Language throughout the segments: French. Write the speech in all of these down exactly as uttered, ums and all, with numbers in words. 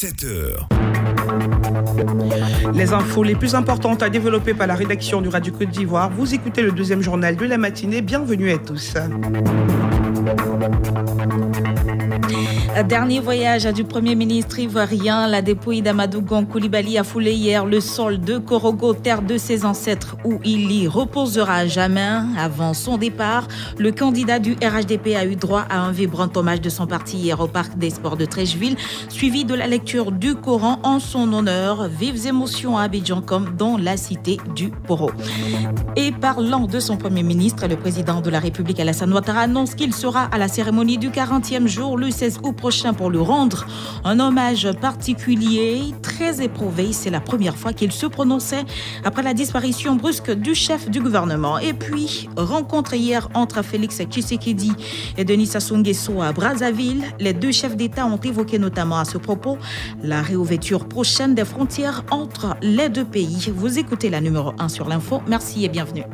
sept heures. Les infos les plus importantes à développer par la rédaction du Radio Côte d'Ivoire. Vous écoutez le deuxième journal de la matinée. Bienvenue à tous. Dernier voyage du Premier ministre ivoirien, la dépouille d'Amadou Gon Coulibaly a foulé hier le sol de Korogo, terre de ses ancêtres, où il y reposera à jamais. Avant son départ, le candidat du R H D P a eu droit à un vibrant hommage de son parti hier au Parc des Sports de Treichville, suivi de la lecture du Coran en son honneur. Vives émotions à Abidjan comme dans la cité du Poro. Et parlant de son Premier ministre, le président de la République Alassane Ouattara annonce qu'il sera à la cérémonie du quarantième jour le seize août prochain pour lui rendre un hommage particulier. Très éprouvé, c'est la première fois qu'il se prononçait après la disparition brusque du chef du gouvernement. Et puis, rencontre hier entre Félix Tshisekedi et Denis Sassou Nguesso à Brazzaville. Les deux chefs d'État ont évoqué notamment à ce propos la réouverture prochaine des frontières entre les deux pays. Vous écoutez la numéro un sur l'info. Merci et bienvenue.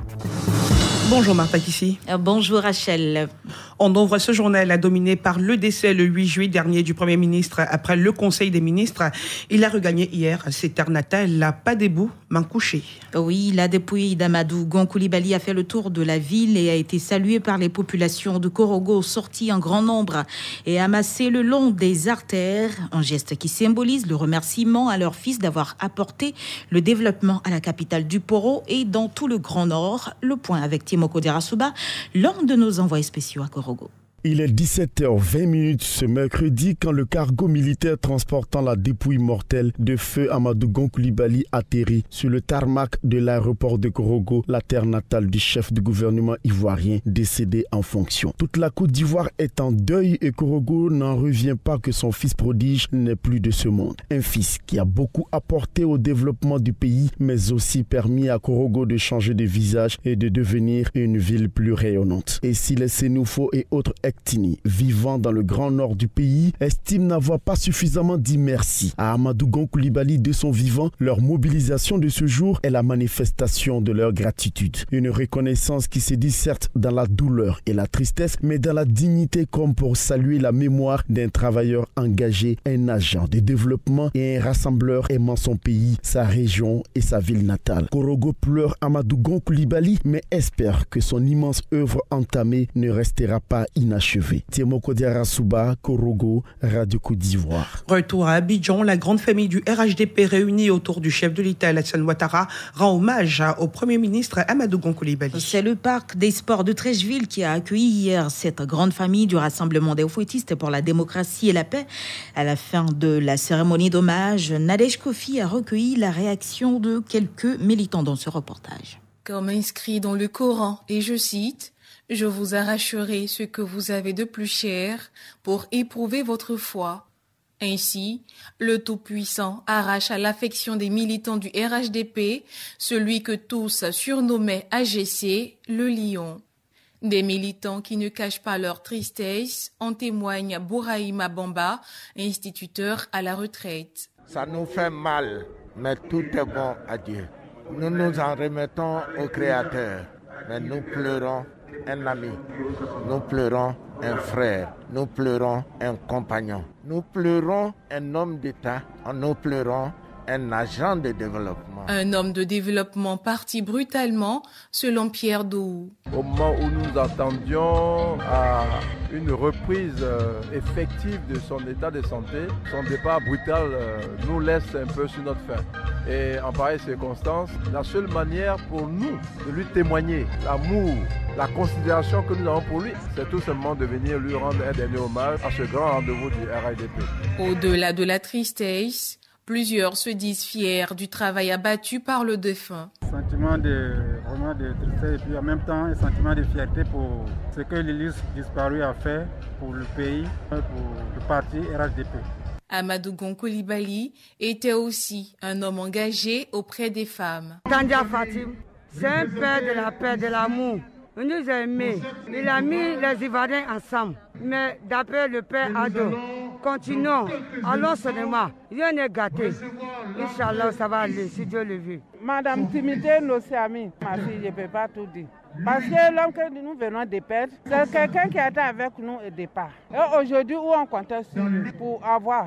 Bonjour Martha Kissi. Bonjour Rachel. On ouvre ce journal dominé par le décès le huit juillet dernier du Premier ministre après le Conseil des ministres. Il a regagné hier ses terres natales, la Padébou, Mankouché. Oui, la dépouille d'Amadou Gon Coulibaly a fait le tour de la ville et a été saluée par les populations de Korogo, sorties en grand nombre et amassées le long des artères. Un geste qui symbolise le remerciement à leur fils d'avoir apporté le développement à la capitale du Poro et dans tout le Grand Nord. Le point avec Timoko Derasuba, l'un de nos envoyés spéciaux à Korogo. Il est dix-sept heures vingt ce mercredi quand le cargo militaire transportant la dépouille mortelle de feu Amadou Gon Coulibaly atterrit sur le tarmac de l'aéroport de Korogo, la terre natale du chef du gouvernement ivoirien décédé en fonction. Toute la Côte d'Ivoire est en deuil et Korogo n'en revient pas que son fils prodige n'est plus de ce monde. Un fils qui a beaucoup apporté au développement du pays, mais aussi permis à Korogo de changer de visage et de devenir une ville plus rayonnante. Et si les Sénoufos et autres Ektini, vivant dans le grand nord du pays, estiment n'avoir pas suffisamment dit merci à Amadou Gon Coulibaly de son vivant. Leur mobilisation de ce jour est la manifestation de leur gratitude. Une reconnaissance qui se dit certes dans la douleur et la tristesse, mais dans la dignité comme pour saluer la mémoire d'un travailleur engagé, un agent de développement et un rassembleur aimant son pays, sa région et sa ville natale. Korogo pleure Amadou Gon Coulibaly, mais espère que son immense œuvre entamée ne restera pas inachevé. Timoko Derasuba, Korogo, Radio Côte d'Ivoire. Retour à Abidjan, la grande famille du R H D P réunie autour du chef de l'État Alassane Ouattara rend hommage au Premier ministre Amadou Gon Coulibaly. C'est le Parc des Sports de Treichville qui a accueilli hier cette grande famille du Rassemblement des fouettistes pour la démocratie et la paix. À la fin de la cérémonie d'hommage, Nadège Kofi a recueilli la réaction de quelques militants dans ce reportage. Comme inscrit dans le Coran, et je cite, « Je vous arracherai ce que vous avez de plus cher pour éprouver votre foi. » Ainsi, le Tout-Puissant arrache à l'affection des militants du R H D P celui que tous surnommaient A G C, le lion. Des militants qui ne cachent pas leur tristesse, en témoigne Bouraïma Bamba, instituteur à la retraite. Ça nous fait mal, mais tout est bon à Dieu. Nous nous en remettons au Créateur, mais nous pleurons un ami, nous pleurons un frère, nous pleurons un compagnon, nous pleurons un homme d'État, nous pleurons un agent de développement. Un homme de développement parti brutalement, selon Pierre Dou. Au moment où nous attendions à une reprise euh, effective de son état de santé, son départ brutal euh, nous laisse un peu sur notre faim. Et en pareille circonstance, la seule manière pour nous de lui témoigner l'amour, la considération que nous avons pour lui, c'est tout simplement de venir lui rendre un dernier hommage à ce grand rendez-vous du R H D P. Au-delà de la tristesse, plusieurs se disent fiers du travail abattu par le défunt. Sentiment de, vraiment de tristesse et puis en même temps un sentiment de fierté pour ce que l'illustre disparu a fait pour le pays, pour le parti R H D P. Amadou Gon Coulibaly était aussi un homme engagé auprès des femmes. Tandia Fatim, c'est un père de la paix, de l'amour. Il nous a aimés. Il a mis les Ivoiriens ensemble. Mais d'après le père Ado, continuons, allons seulement. Rien n'est gâté. Inch'Allah, ça va aller, si Dieu le veut. Madame Timité Nociami, ma fille, je ne peux pas tout dire. Parce que l'homme que nous venons de perdre, c'est quelqu'un qui était avec nous au départ. Et aujourd'hui, où on comptait sur lui pour avoir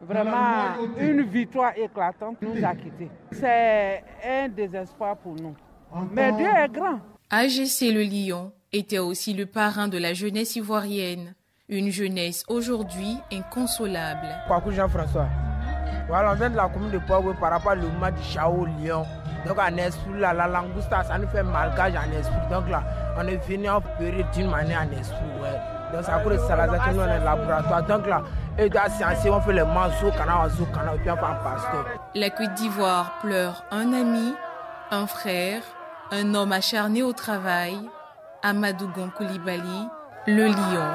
Vraiment, une victoire éclatante nous a quittés. C'est un désespoir pour nous. Mais Dieu est grand. A G C Le Lion était aussi le parrain de la jeunesse ivoirienne. Une jeunesse aujourd'hui inconsolable. Kwaku Jean-François. Voilà, on vient de la commune de Poitou par rapport au mouvement du Chao Lion. Donc en esprit, là, la langousta, ça nous fait malgage en esprit. Donc là, on est venu en période d'une manière en esprit. Ouais. Donc c'est à cause de Salazar que nous on est laboratoire. Donc là, et dans la science, on fait le manso, canard, manso, canard, et puis on fait un pasteur. La Côte d'Ivoire pleure un ami, un frère, un homme acharné au travail, Amadou Gon Coulibaly, le lion.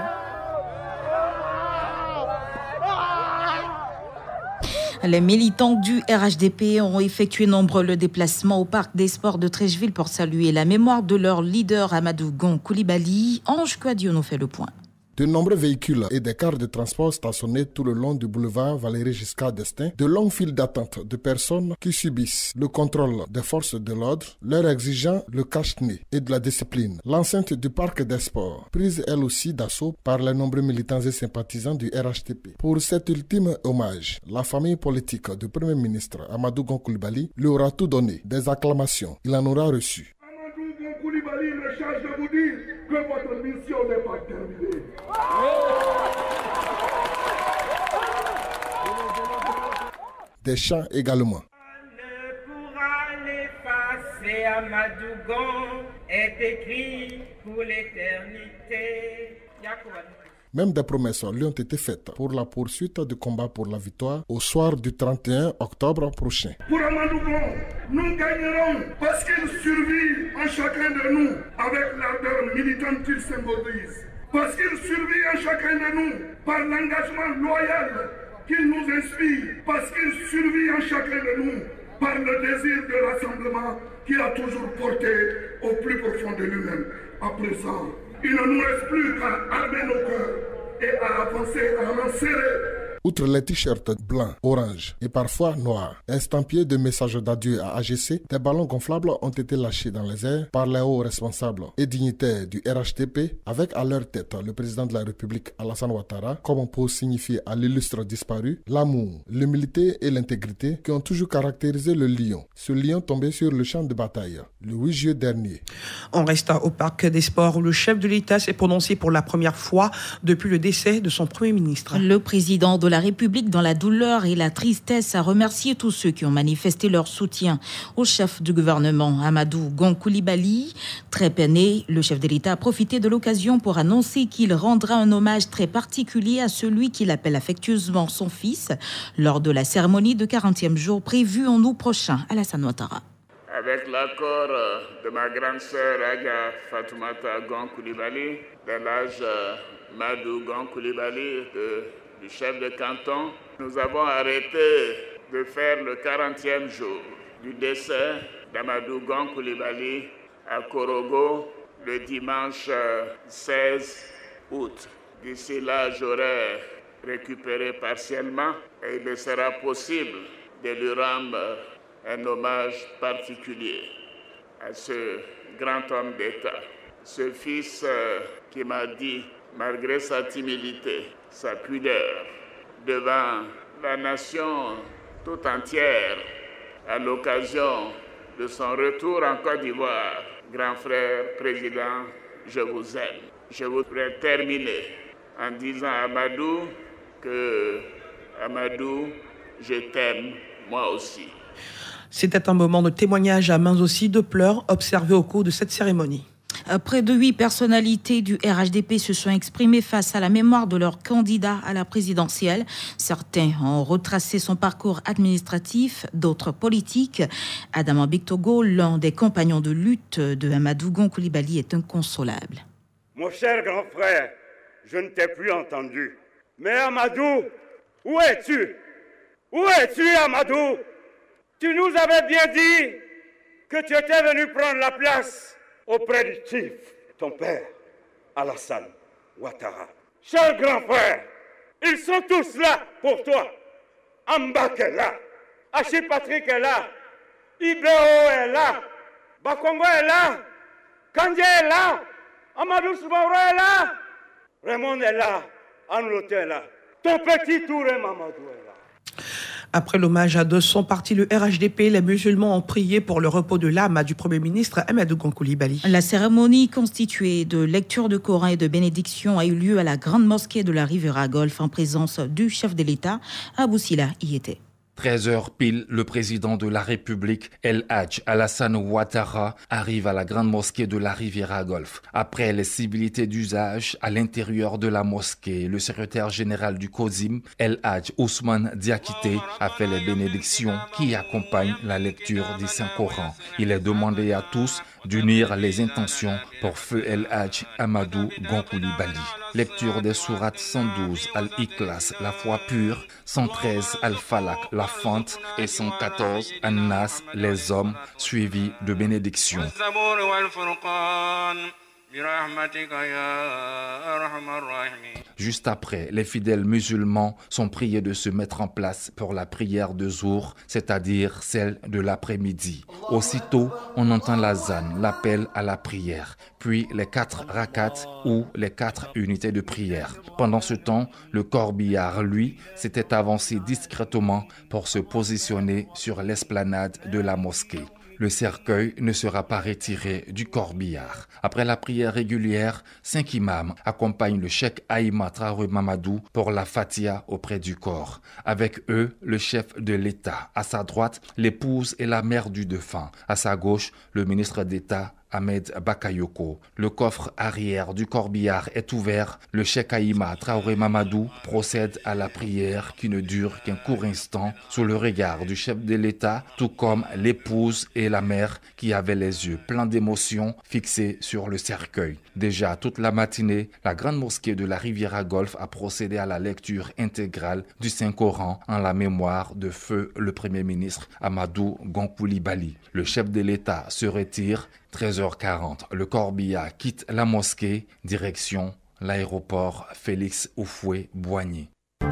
Les militants du R H D P ont effectué nombreux le déplacement au parc des sports de Treichville pour saluer la mémoire de leur leader Amadou Gon Coulibaly. Ange Kouadio nous fait le point. De nombreux véhicules et des cars de transport stationnés tout le long du boulevard Valéry Giscard d'Estaing, de longues files d'attente de personnes qui subissent le contrôle des forces de l'ordre, leur exigeant le cache-nez et de la discipline. L'enceinte du parc des sports, prise elle aussi d'assaut par les nombreux militants et sympathisants du R H D P. Pour cet ultime hommage, la famille politique du Premier ministre Amadou Gon Coulibaly lui aura tout donné, des acclamations. Il en aura reçu. Amadou Gon Coulibaly me charge de vous dire que votre mission n'est pas terminée. Des chants également. Le pourra l'effacer, Amadou Gon est écrit pour l'éternité. Même des promesses lui ont été faites pour la poursuite du combat pour la victoire au soir du trente et un octobre prochain. Pour Amadou Gon, nous gagnerons parce qu'il survit en chacun de nous avec l'ardeur militante qu'il symbolise. Parce qu'il survit en chacun de nous par l'engagement loyal qu'il nous inspire. Parce qu'il survit en chacun de nous par le désir de rassemblement qu'il a toujours porté au plus profond de lui-même. À présent, il ne nous reste plus qu'à armer nos cœurs et à avancer, à en serrer. Outre les t-shirts blancs, orange et parfois noirs, estampillés de messages d'adieu à A G C, des ballons gonflables ont été lâchés dans les airs par les hauts responsables et dignitaires du R H D P, avec à leur tête le président de la République Alassane Ouattara, comme pour signifier à l'illustre disparu l'amour, l'humilité et l'intégrité qui ont toujours caractérisé le lion. Ce lion tombé sur le champ de bataille le huit juillet dernier. On reste au parc des sports où le chef de l'État s'est prononcé pour la première fois depuis le décès de son Premier ministre. Le président de la République, dans la douleur et la tristesse, a remercié tous ceux qui ont manifesté leur soutien au chef du gouvernement, Amadou Gon Coulibaly. Très peiné, le chef de l'État a profité de l'occasion pour annoncer qu'il rendra un hommage très particulier à celui qu'il appelle affectueusement son fils lors de la cérémonie de quarantième jour prévue en août prochain à Alassane Ouattara. Avec l'accord de ma grande sœur Aga Fatoumata Gon Coulibaly, de l'âge Amadou Gon Coulibaly, de du chef de canton, nous avons arrêté de faire le quarantième jour du décès d'Amadou Gon Coulibaly à Korogo le dimanche seize août. D'ici là, j'aurai récupéré partiellement et il me sera possible de lui rendre un hommage particulier à ce grand homme d'État. Ce fils qui m'a dit, malgré sa timidité, sa pudeur, devant la nation tout entière, à l'occasion de son retour en Côte d'Ivoire. Grand frère, président, je vous aime. Je voudrais terminer en disant à Amadou que, Amadou, je t'aime, moi aussi. C'était un moment de témoignage à mains aussi de pleurs observés au cours de cette cérémonie. Près de huit personnalités du R H D P se sont exprimées face à la mémoire de leur candidat à la présidentielle. Certains ont retracé son parcours administratif, d'autres politiques. Adama Bictogo, l'un des compagnons de lutte de Amadou Gon Coulibaly, est inconsolable. Mon cher grand frère, je ne t'ai plus entendu. Mais Amadou, où es-tu? Où es-tu, Amadou? Tu nous avais bien dit que tu étais venu prendre la place auprès du chief, ton père, Alassane Ouattara. Cher grand frère, ils sont tous là pour toi. Ambak est là, Achille Patrick est là, Ibeo est là, Bakongo est là, Kandé est là, Amadou Soumaoro est là, Raymond est là, Anloté est là, ton petit Touré Mamadou est là. Après l'hommage de son parti, le R H D P, les musulmans ont prié pour le repos de l'âme du Premier ministre Amadou Gon Coulibaly. La cérémonie constituée de lecture de Coran et de bénédiction a eu lieu à la grande mosquée de la Riviera Golf en présence du chef de l'État. Abou Sila y était. treize heures pile, le président de la République, El Hadj Alassane Ouattara, arrive à la grande mosquée de la Riviera Golf. Après les civilités d'usage à l'intérieur de la mosquée, le secrétaire général du COSIM, El Hadj Ousmane Diakité, a fait les bénédictions qui accompagnent la lecture du Saint-Coran. Il est demandé à tous d'unir les intentions pour feu El Hadj Amadou Gon Coulibaly. Lecture des sourates cent douze Al-Ikhlas, la foi pure, cent treize Al-Falak, la fente, et cent quatorze An-Nas, les hommes, suivis de bénédictions. Juste après, les fidèles musulmans sont priés de se mettre en place pour la prière de Zour, c'est-à-dire celle de l'après-midi. Aussitôt, on entend l'azan, l'appel à la prière, puis les quatre rakats ou les quatre unités de prière. Pendant ce temps, le corbillard, lui, s'était avancé discrètement pour se positionner sur l'esplanade de la mosquée. Le cercueil ne sera pas retiré du corbillard. Après la prière régulière, cinq imams accompagnent le cheikh Aïma Traoré Mamadou pour la fatia auprès du corps. Avec eux, le chef de l'État. À sa droite, l'épouse et la mère du défunt. À sa gauche, le ministre d'État Ahmed Bakayoko. Le coffre arrière du corbillard est ouvert. Le cheikh Aïma Traoré Mamadou procède à la prière qui ne dure qu'un court instant sous le regard du chef de l'État, tout comme l'épouse et la mère qui avaient les yeux pleins d'émotion fixés sur le cercueil. Déjà toute la matinée, la grande mosquée de la Riviera Golf a procédé à la lecture intégrale du Saint-Coran en la mémoire de feu le Premier ministre Amadou Gon Coulibaly. Le chef de l'État se retire. treize heures quarante, le corbillard quitte la mosquée, direction l'aéroport Félix Houphouët-Boigny.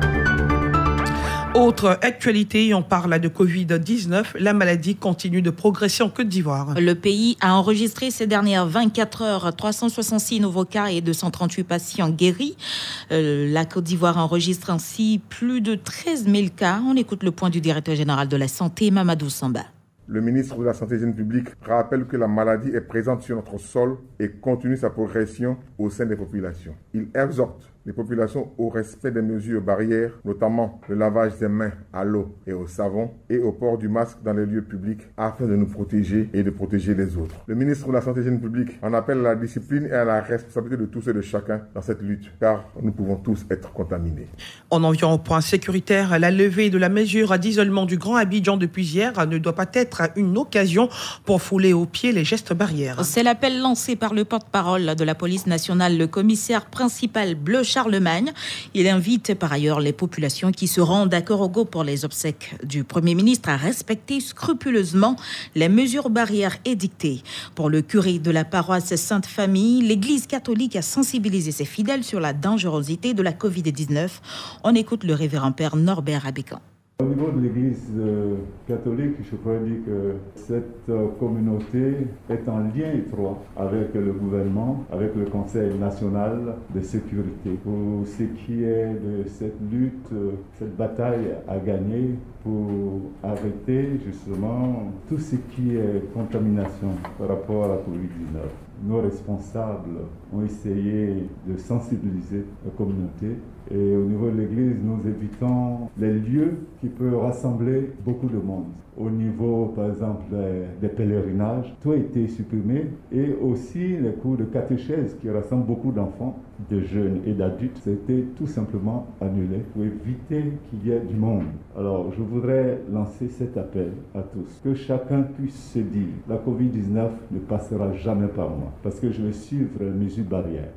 Autre actualité, on parle de covid dix-neuf. La maladie continue de progresser en Côte d'Ivoire. Le pays a enregistré ces dernières vingt-quatre heures trois cent soixante-six nouveaux cas et deux cent trente-huit patients guéris. Euh, la Côte d'Ivoire enregistre ainsi plus de treize mille cas. On écoute le point du directeur général de la santé, Mamadou Samba. Le ministre de la Santé et de l'Hygiène publique rappelle que la maladie est présente sur notre sol et continue sa progression au sein des populations. Il exhorte les populations au respect des mesures barrières, notamment le lavage des mains à l'eau et au savon et au port du masque dans les lieux publics afin de nous protéger et de protéger les autres. Le ministre de la Santé et de l'Hygiène publique en appelle à la discipline et à la responsabilité de tous et de chacun dans cette lutte, car nous pouvons tous être contaminés. On en vient au point sécuritaire. La levée de la mesure d'isolement du Grand Abidjan depuis hier ne doit pas être une occasion pour fouler aux pieds les gestes barrières. C'est l'appel lancé par le porte-parole de la police nationale, le commissaire principal Bleu Charlemagne. Il invite par ailleurs les populations qui se rendent à Korogo pour les obsèques du Premier ministre à respecter scrupuleusement les mesures barrières édictées. Pour le curé de la paroisse Sainte-Famille, l'Église catholique a sensibilisé ses fidèles sur la dangerosité de la covid dix-neuf. On écoute le révérend père Norbert Abécan. Au niveau de l'Église euh, catholique, je pourrais dire que cette euh, communauté est en lien étroit avec le gouvernement, avec le Conseil national de sécurité. Pour ce qui est de cette lutte, euh, cette bataille à gagner pour arrêter justement tout ce qui est contamination par rapport à la covid dix-neuf. Nos responsables ont essayé de sensibiliser la communauté et au niveau de l'Église, nous évitons les lieux qui peuvent rassembler beaucoup de monde. Au niveau, par exemple, des pèlerinages, tout a été supprimé et aussi les cours de catéchèse qui rassemblent beaucoup d'enfants, de jeunes et d'adultes, c'était tout simplement annulé pour éviter qu'il y ait du monde. Alors, je voudrais lancer cet appel à tous, que chacun puisse se dire, la covid dix-neuf ne passera jamais par moi, parce que je vais suivre les mesures barrières.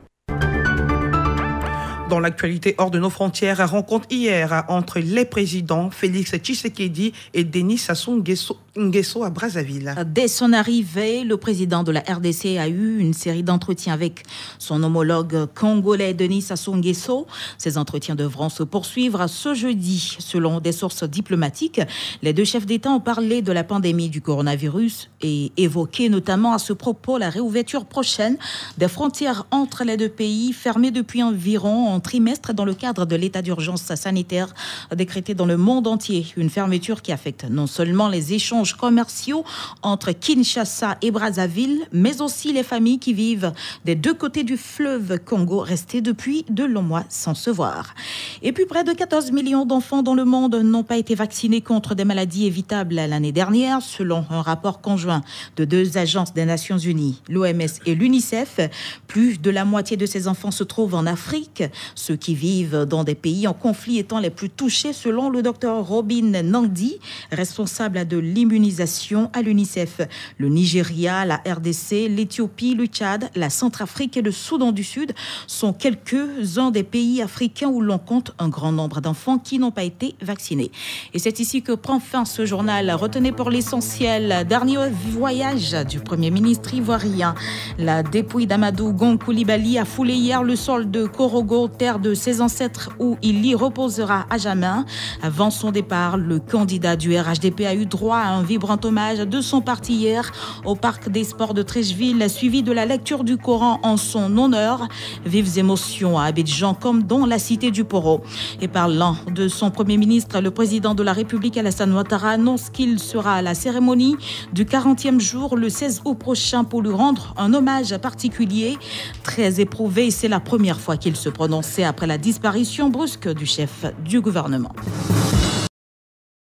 Dans l'actualité hors de nos frontières, rencontre hier entre les présidents Félix Tshisekedi et Denis Sassou Nguesso Nguesso à Brazzaville. Dès son arrivée, le président de la R D C a eu une série d'entretiens avec son homologue congolais Denis Sassou Nguesso. Ces entretiens devront se poursuivre ce jeudi. Selon des sources diplomatiques, les deux chefs d'État ont parlé de la pandémie du coronavirus et évoqué notamment à ce propos la réouverture prochaine des frontières entre les deux pays, fermées depuis environ un trimestre dans le cadre de l'état d'urgence sanitaire décrété dans le monde entier. Une fermeture qui affecte non seulement les échanges commerciaux entre Kinshasa et Brazzaville, mais aussi les familles qui vivent des deux côtés du fleuve Congo, restés depuis de longs mois sans se voir. Et puis près de quatorze millions d'enfants dans le monde n'ont pas été vaccinés contre des maladies évitables l'année dernière, selon un rapport conjoint de deux agences des Nations Unies, l'O M S et l'UNICEF. Plus de la moitié de ces enfants se trouvent en Afrique, ceux qui vivent dans des pays en conflit étant les plus touchés, selon le docteur Robin Nandi, responsable de l'immunisation à l'UNICEF. Le Nigeria, la R D C, l'Éthiopie, le Tchad, la Centrafrique et le Soudan du Sud sont quelques-uns des pays africains où l'on compte un grand nombre d'enfants qui n'ont pas été vaccinés. Et c'est ici que prend fin ce journal. Retenez pour l'essentiel, dernier voyage du Premier ministre ivoirien. La dépouille d'Amadou Gon Coulibaly a foulé hier le sol de Korogo, terre de ses ancêtres, où il y reposera à jamais. Avant son départ, le candidat du R H D P a eu droit à un vibrant hommage de son parti hier au parc des sports de Treichville, suivi de la lecture du Coran en son honneur. Vives émotions à Abidjan comme dans la cité du Poro. Et parlant de son Premier ministre, le président de la République Alassane Ouattara annonce qu'il sera à la cérémonie du quarantième jour le seize août prochain pour lui rendre un hommage particulier. Très éprouvé, c'est la première fois qu'il se prononçait après la disparition brusque du chef du gouvernement.